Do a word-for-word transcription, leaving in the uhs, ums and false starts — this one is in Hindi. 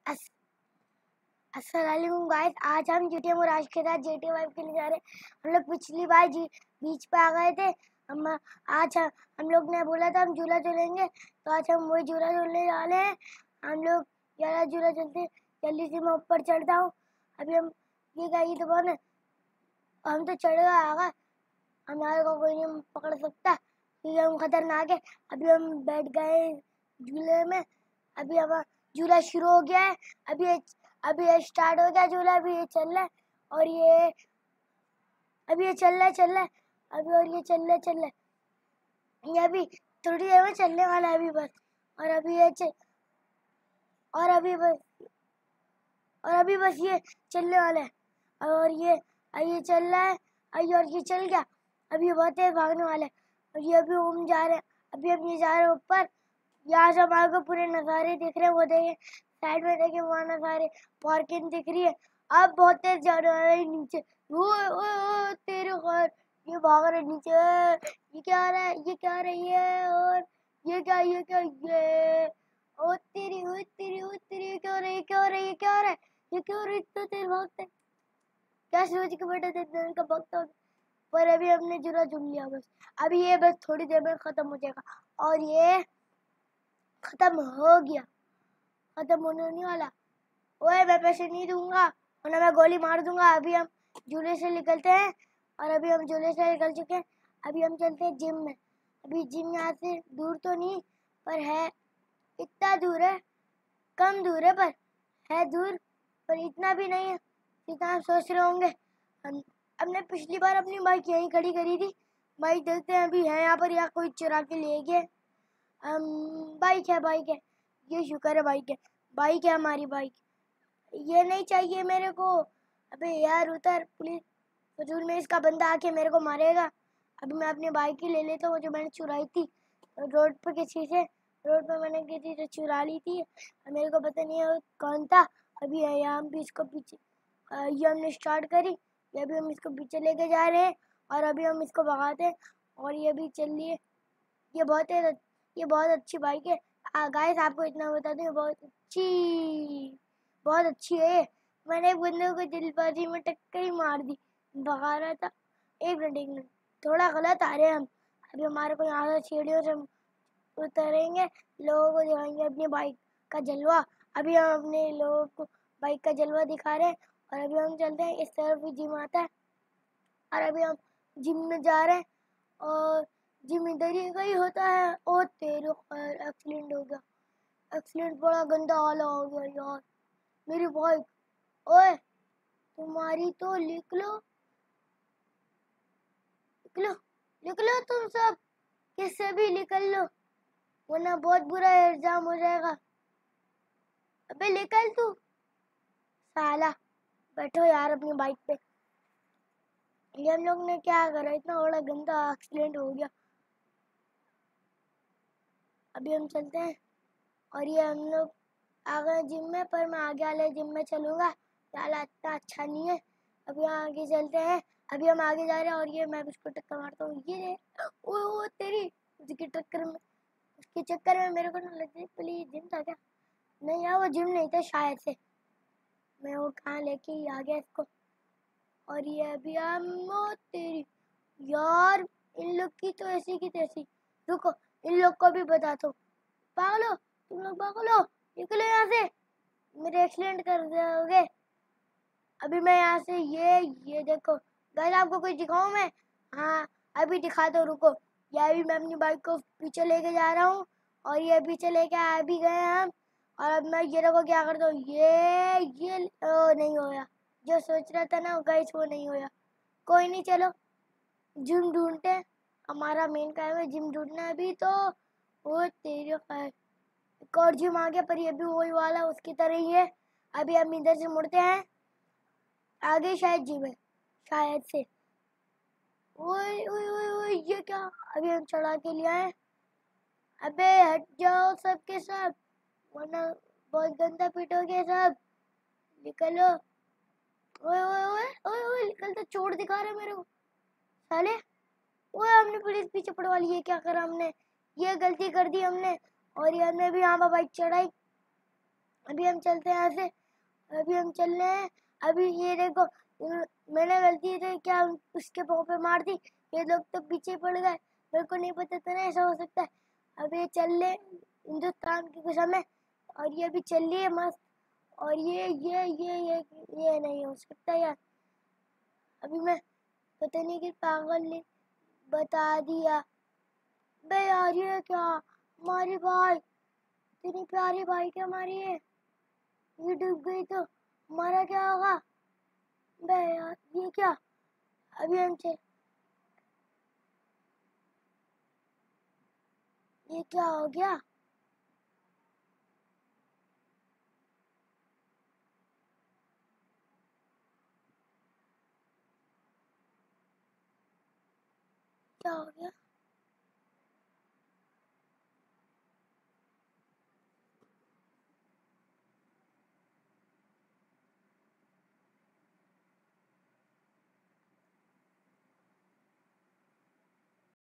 अस अस्सलामुअलैकुम गाइस, आज हम जीटीए मोराज के साथ जीटीए वाइब खेलने जा रहे हैं। हम लोग पिछली बार जी बीच पे आ गए थे। हम आज हम लोग ने बोला था हम झूला झूलेंगे, तो आज हम वही झूला झूलने वाले हैं। हम लोग यार झूला झूलते जल्दी से मैं ऊपर चढ़ता हूँ। अभी हम ये गई तो कौन है, हम तो चढ़ गए आगा, हमारे को कोई नहीं पकड़ सकता क्योंकि हम खतरनाक है। अभी हम बैठ गए झूले में। अभी हमारा झूला शुरू हो गया है। अभी अभी ये स्टार्ट हो गया झूला। अभी ये चल रहा है और ये अभी ये चल रहा है चल रहा है अभी और ये चल रहा है चल रहा है ये अभी थोड़ी देर में चलने वाला है अभी बस। और अभी ये चल और अभी बस और अभी बस ये चलने वाला है और ये ये चल रहा है अभी और ये चल गया। अभी बहुत तेज भागने वाला है और ये अभी हम जा रहे हैं। अभी हम ये जा रहे हैं ऊपर। यहाँ से हमारे को पूरे नज़ारे दिख रहे हैं। वो देखे साइड में, देखे वहाँ नज़ारे पार्किंग दिख रही है। अब बहुत तेज जा रहा है नीचे। ओ, ओ, ओ, तेरे खैर ये भाग रहे नीचे। ये क्या आ रहा है, ये क्या आ रही है और ये क्या ये क्या ये ओ तेरी ओ तेरी ओ तेरी ये क्या हो रहा है, ये क्या हो रहा है, ये क्या हो रहा है, ये क्यों हो रहा है, इतना तेज भागते क्या सोच के बैठे थे इतना का भागता। पर अभी हमने झूला झूल लिया बस। अभी ये बस थोड़ी देर में खत्म हो जाएगा और ये खत्म हो गया। खत्म होने नहीं वाला। ओए मैं पैसे नहीं दूंगा वरना मैं गोली मार दूंगा। अभी हम झूले से निकलते हैं और अभी हम झूले से निकल चुके हैं। अभी हम चलते हैं जिम में। अभी जिम यहाँ से दूर तो नहीं पर है, इतना दूर है, कम दूर है पर है दूर, पर इतना भी नहीं है जितना आप सोच रहे होंगे। हम हमने पिछली बार अपनी बाइक यहीं खड़ी करी थी। बाइक देखते हैं अभी है यहाँ पर या कोई चुरा के ले गए। हम बाइक है बाइक है ये शुक्र है बाइक है बाइक है हमारी बाइक। ये नहीं चाहिए मेरे को। अबे यार उतर, पुलिस फजूल में इसका बंदा आके मेरे को मारेगा। अभी मैं अपनी बाइक ही ले लेता हूँ जो मैंने चुराई थी रोड पे किसी से। रोड पे मैंने किसी से चुरा ली थी, मेरे को पता नहीं है कौन था। अभी है यहाँ भी इसको पीछे ये हमने स्टार्ट करी। ये अभी हम इसको पीछे लेके जा रहे हैं और अभी हम इसको भगाते हैं और ये भी चल रही है। ये बहुत है ये बहुत अच्छी बाइक है। गाइस आपको इतना बता दूं बहुत अच्छी बहुत अच्छी है। मैंने एक बंदे को जल्दबाजी में टक्कर ही मार दी, भगा रहा था। एक मिनट एक मिनट थोड़ा गलत आ रहे हैं हम। अभी हमारे को यहाँ से सीढ़ियों से उतरेंगे, लोगों को दिखाएंगे अपनी बाइक का जलवा। अभी हम अपने लोगों को बाइक का जलवा दिखा रहे हैं और अभी हम चलते हैं। इस तरफ भी जिम आता है और अभी हम जिम में जा रहे हैं और जिम इधर ही का ही होता है। ओ तेरे खैर एक्सीडेंट हो गया। एक्सीडेंट बड़ा गंदा वाला हो गया यार मेरी बाइक। ओए तुम्हारी तो लिख लो लिख लो लिख लो तुम सब, किससे भी निकल लो वरना बहुत बुरा इल्जाम हो जाएगा। अबे निकल तू साला। बैठो यार अपनी बाइक पे। ये हम लोग ने क्या करा, इतना बड़ा गंदा एक्सीडेंट हो गया। अभी हम चलते हैं और ये हम लोग आ गए जिम में, पर मैं आगे वाले जिम में चलूँगा, साला इतना अच्छा नहीं है। अभी आगे चलते हैं। अभी हम आगे जा रहे हैं और ये मैं उसको टक्कर मारता हूँ। ये ओ, ओ तेरी उसकी टक्कर में उसके चक्कर में मेरे को ना लग गई। प्लीज जिम था क्या? नहीं यार वो जिम नहीं था शायद से। मैं वो कहाँ लेके ही आ गया इसको। और ये अभी हम ओ तेरी यार इन लोग की तो ऐसी की तैसी। रुको इन लोग को भी बता दो। पागलो तुम लोग, पागलो निकलो यहाँ से, मेरे एक्सीडेंट कर दोगे। अभी मैं यहाँ से ये ये देखो गाइस, आपको कुछ दिखाऊं मैं? हाँ अभी दिखा दो, रुको। ये अभी मैं अपनी बाइक को पीछे लेके जा रहा हूँ और ये पीछे लेके आ भी गए हम। और अब मैं ये देखो क्या करता हूँ। ये ये ओ, नहीं होया जो सोच रहा था ना गाइस, वो नहीं होया। कोई नहीं, चलो जिम ढूंढते हैं। हमारा मेन काम है जिम ढूंढना है अभी तो। वो तेरी खैर एक और जिम आ गया, पर ये भी वही वाला उसकी तरह ही है। अभी हम इधर से मुड़ते हैं, आगे शायद जिम है शायद से। ओए ओए ओए ओए ये क्या, अभी हम चढ़ा के लिया है। अबे हट जाओ सबके सब वरना बहुत गंदा पिटोगे सब। निकलो। ओए ओए ओए ओए ओए निकल, तो चोट दिखा रहे मेरे को साले। ओए हमने पुलिस पीछे पड़वा ली। ये क्या करा हमने, ये गलती कर दी हमने। और ये हमने भी यहाँ पर बाइक चढ़ाई अभी हम चलते हैं यहाँ से, अभी हम चल रहे हैं। अभी ये देखो, मैंने गलती से क्या उसके पाँव पे मार दी, ये लोग तो पीछे पड़ गए, मेरे को नहीं पता था ना ऐसा हो सकता है। अभी ये चल रहे हिंदुस्तान की कसम है, और ये भी चल रही है मस्त। और ये ये ये ये ये नहीं हो सकता यार। अभी मैं पता नहीं कि पागल ने बता दिया। बे यार ये क्या, हमारी भाई, इतनी प्यारी भाई क्या हमारी है, ये डूब गई तो हमारा क्या होगा। बे यार ये क्या, अभी हम चल, ये क्या हो गया। क्या हो गया।